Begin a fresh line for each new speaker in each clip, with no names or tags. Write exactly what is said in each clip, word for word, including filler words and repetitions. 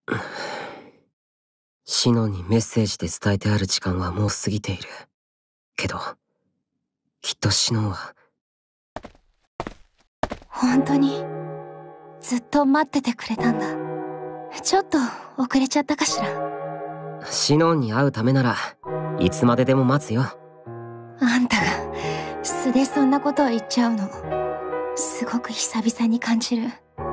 シノンにメッセージで伝えてある時間はもう過ぎている。けどきっとシノンは
本当にずっと待っててくれたんだ。ちょっと遅れちゃったかしら。
シノンに会うためならいつまででも待つよ。
あんたが素でそんなことを言っちゃうのすごく久々に感じる。ね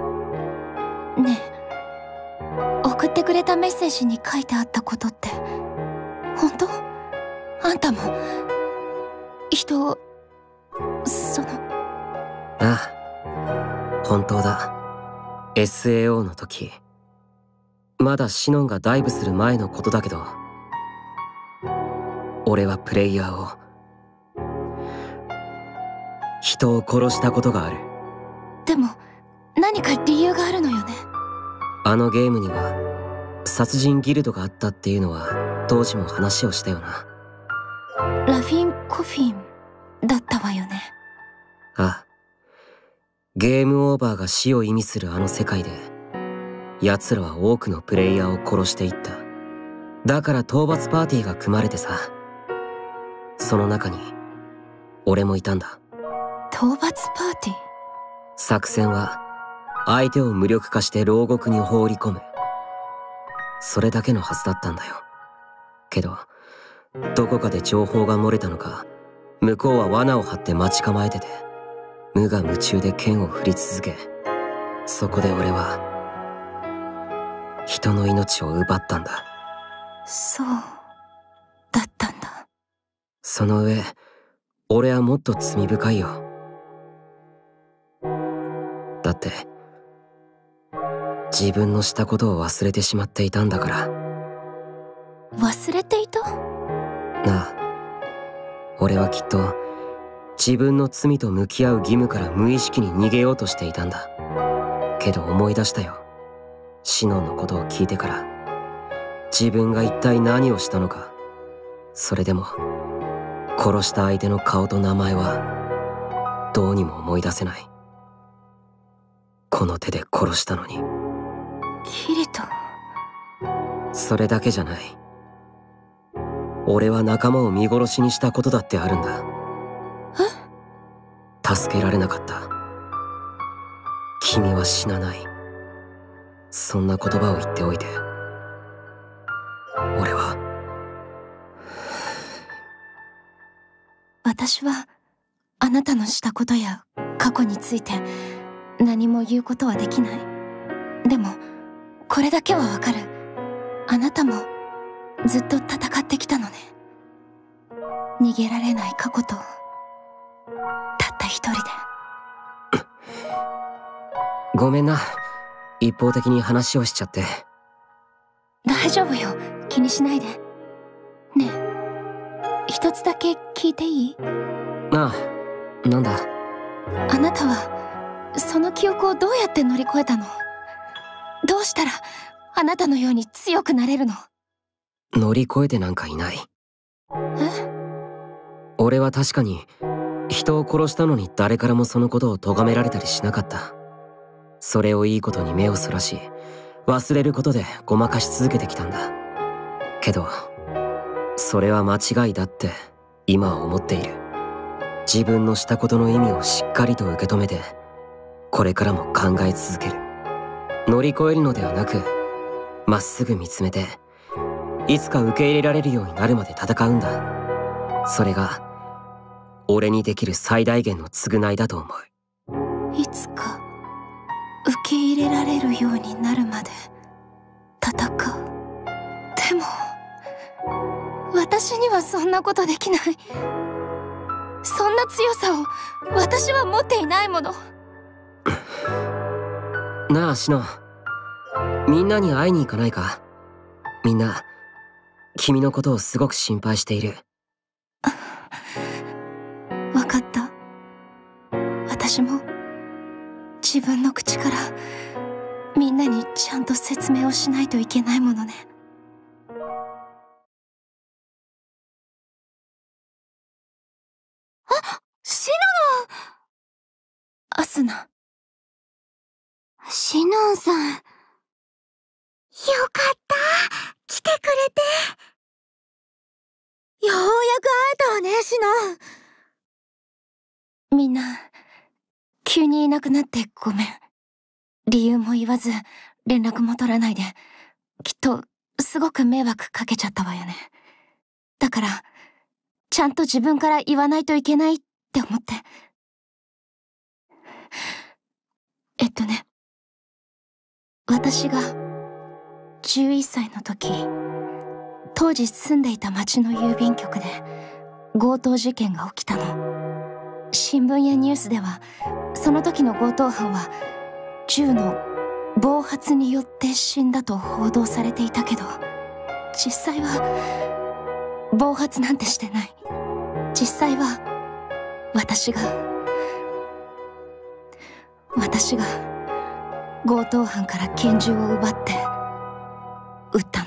え、送ってくれたメッセージに書いてあったことって本当？あんたも人をその
ああ、本当だ。 エスエーオー の時、まだシノンがダイブする前のことだけど、俺はプレイヤーを人を殺したことがある。
でも何か理由があるのよね。
あのゲームには殺人ギルドがあったっていうのは当時も話をしたよな。
ラフィン・コフィンだったわよね。
ああ、ゲームオーバーが死を意味するあの世界で奴らは多くのプレイヤーを殺していった。だから討伐パーティーが組まれてさ、その中に俺もいたんだ。
討伐パーティー？
作戦は相手を無力化して牢獄に放り込む、それだけのはずだったんだよ。けどどこかで情報が漏れたのか、向こうは罠を張って待ち構えてて、無我夢中で剣を振り続け、そこで俺は人の命を奪ったんだ。
そうだったんだ。
その上俺はもっと罪深いよ。だって自分のしたことを忘れてしまっていたんだから。
忘れていた？
なあ、俺はきっと自分の罪と向き合う義務から無意識に逃げようとしていたんだ。けど思い出したよ、シノンのことを聞いてから。自分が一体何をしたのか。それでも殺した相手の顔と名前はどうにも思い出せない。この手で殺したのに。
キリト。
それだけじゃない。俺は仲間を見殺しにしたことだってあるんだ。
え？
助けられなかった。君は死なない、そんな言葉を言っておいて、俺は
私はあなたのしたことや過去について何も言うことはできない。でもこれだけはわかる。あなたもずっと戦ってきたのね。逃げられない過去とたった一人で。
ごめんな、一方的に話をしちゃって。
大丈夫よ、気にしないで。ねえ、一つだけ聞いていい？
ああ、なんだ。
あなたはその記憶をどうやって乗り越えたの？どうしたらあなたのように強くなれるの？
乗り越えてなんかいない。
え？
俺は確かに人を殺したのに誰からもそのことを咎められたりしなかった。それをいいことに目をそらし、忘れることでごまかし続けてきたんだ。けどそれは間違いだって今は思っている。自分のしたことの意味をしっかりと受け止めて、これからも考え続ける。乗り越えるのではなく、まっすぐ見つめて、いつか受け入れられるようになるまで戦うんだ。それが俺にできる最大限の償いだと思う。
いつか受け入れられるようになるまで戦う。でも私にはそんなことできない。そんな強さを私は持っていないもの。
なあシノン、みんなに会いに行かないか？みんな君のことをすごく心配している。
わかった。私も自分の口からみんなにちゃんと説明をしないといけないものね。あ、シノン！アスナ。シノンさん、よかみんな急にいなくなってごめん。理由も言わず連絡も取らないで、きっとすごく迷惑かけちゃったわよね。だからちゃんと自分から言わないといけないって思って。えっとね、私がじゅういっさいの時、当時住んでいた町の郵便局で強盗事件が起きたの。新聞やニュースではその時の強盗犯は銃の暴発によって死んだと報道されていたけど、実際は暴発なんてしてない。実際は私が私が強盗犯から拳銃を奪って撃ったの。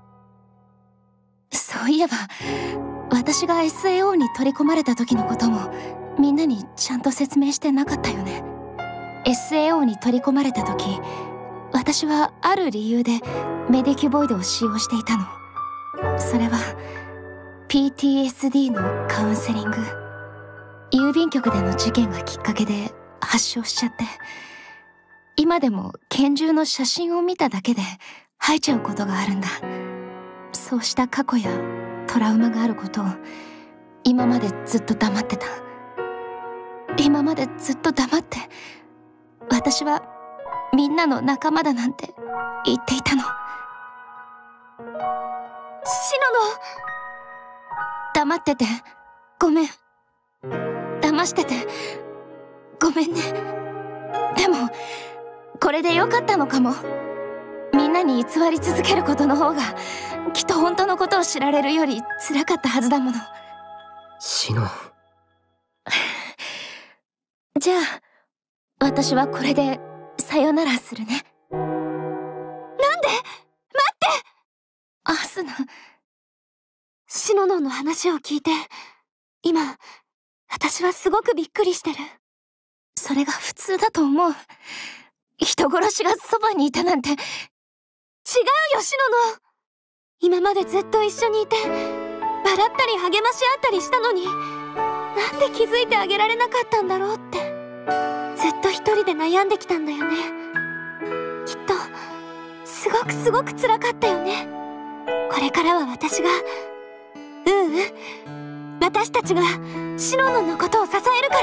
そういえば私が エスエーオー に取り込まれた時のこともみんなにちゃんと説明してなかったよね。 エスエーオー に取り込まれた時、私はある理由でメディキュボイドを使用していたの。それは ピーティーエスディー のカウンセリング。郵便局での事件がきっかけで発症しちゃって、今でも拳銃の写真を見ただけで吐いちゃうことがあるんだ。そうした過去やトラウマがあることを今までずっと黙ってた。今までずっと黙って私はみんなの仲間だなんて言っていたの。シノノ、黙っててごめん。騙しててごめんね。でもこれでよかったのかも。みんなに偽り続けることの方がきっと本当のことを知られるより辛かったはずだもの。
シノ
じゃあ私はこれでさよならするね。なんで？待って！アスナ。
シノノの話を聞いて、今私はすごくびっくりしてる。
それが普通だと思う。人殺しがそばにいたなんて。違う
よシノノ。今までずっと一緒にいて笑ったり励まし合ったりしたのに、なんで気づいてあげられなかったんだろうって、ずっと一人で悩んできたんだよね。きっとすごくすごく辛かったよね。これからは私がううん私たちがシノノのことを支えるから。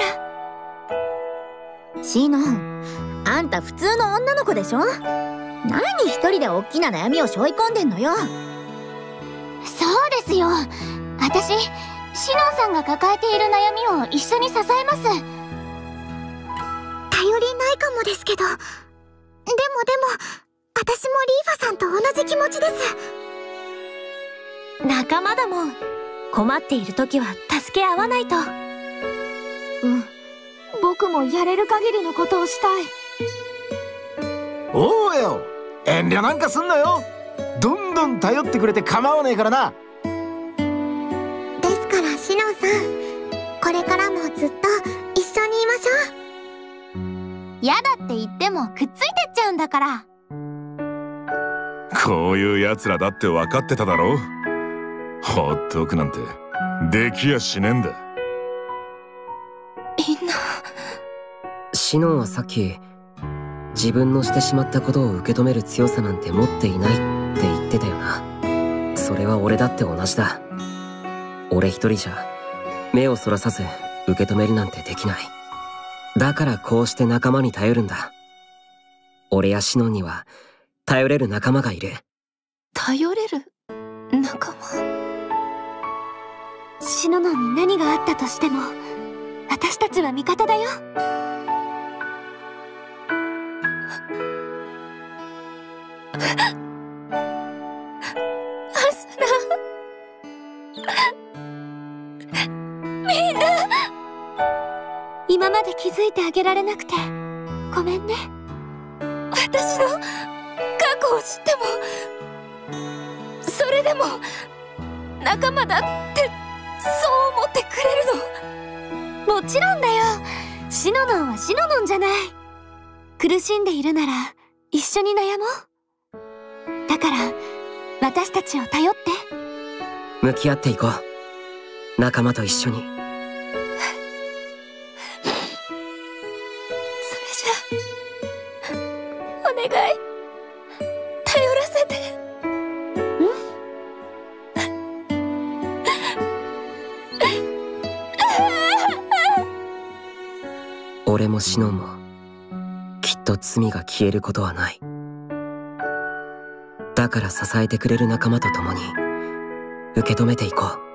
シノン、あんた普通の女の子でしょ。何一人で大きな悩みを背負い込んでんのよ。
そうですよ。私シノンさんが抱えている悩みを一緒に支えます。頼りないかもですけど、でもでも私もリーファさんと同じ気持ちです。
仲間だもん。困っている時は助け合わないと。
うん、僕もやれる限りのことをしたい。
おうよ、遠慮なんかすんなよ。どんどん頼ってくれて構わねえからな。
ですからシノンさん、これからもずっと一緒にいましょう。嫌だって言ってもくっついてっちゃうんだから。
こういう奴らだって分かってただろう。ほっとくなんてできやしねえんだ。
みんな。
シノンはさっき自分のしてしまったことを受け止める強さなんて持っていないって言ってたよな。それは俺だって同じだ。俺一人じゃ目をそらさず受け止めるなんてできない。だからこうして仲間に頼るんだ。俺やシノンには頼れる仲間がいる。
頼れる仲間。
シノノに何があったとしても私たちは味方だよ。
アスナ。みんな。
今まで気づいてあげられなくてごめんね。
私の過去を知っても、それでも仲間だってそう思ってくれる
の？もちろんだよ。シノノンはシノノンじゃない。苦しんでいるなら一緒に悩もう。だから私たちを頼って。
向き合っていこう。仲間と一緒に。
お願い、頼らせて。
俺もシノンもきっと罪が消えることはない。だから支えてくれる仲間と共に受け止めていこう。